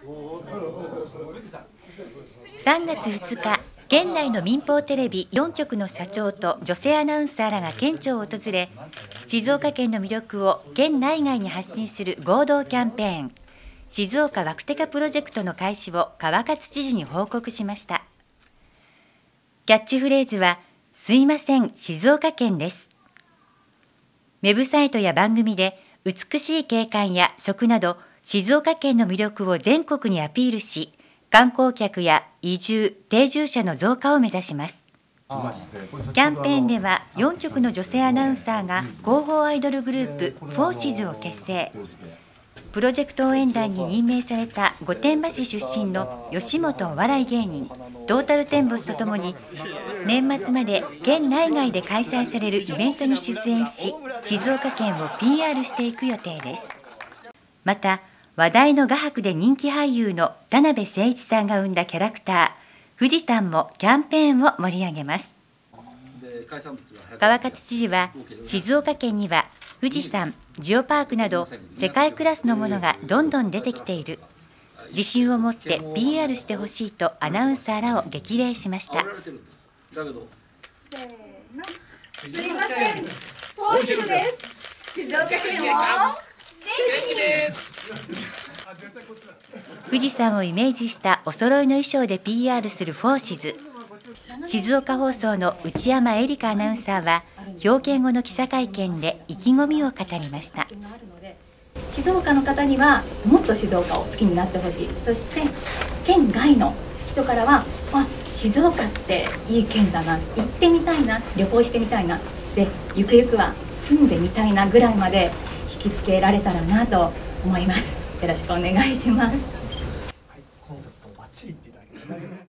3月2日、県内の民放テレビ4局の社長と女性アナウンサーらが県庁を訪れ、静岡県の魅力を県内外に発信する合同キャンペーン、静岡ワクテカプロジェクトの開始を川勝知事に報告しました。キャッチフレーズは、すいません、静岡県です。ウェブサイトや番組で美しい景観や食など静岡県の魅力を全国にアピールし、観光客や移住・定住者の増加を目指します。キャンペーンでは4局の女性アナウンサーが広報アイドルグループフォーシズを結成。プロジェクト応援団に任命された御殿場市出身の吉本お笑い芸人トータルテンボスとともに、年末まで県内外で開催されるイベントに出演し、静岡県を PR していく予定です。また、話題の画伯で人気俳優の田辺誠一さんが生んだキャラクター、富士丹もキャンペーンを盛り上げます。川勝知事は、静岡県には富士山、ジオパークなど世界クラスのものがどんどん出てきている。自信を持って PR してほしいとアナウンサーらを激励しました。 すみません、フォーシズです。静岡県を元気に。 富士山をイメージしたお揃いの衣装で PR するフォーシズ。静岡放送の内山絵里香アナウンサーは表現後の記者会見で意気込みを語りました。 静岡の方にはもっと静岡を好きになってほしい。そして県外の人からは、静岡っていい県だな、行ってみたいな、旅行してみたいな、でゆくゆくは住んでみたいなぐらいまで引きつけられたらなと思います。よろしくお願いします。 コンセプトをバッチリ言っていただきました。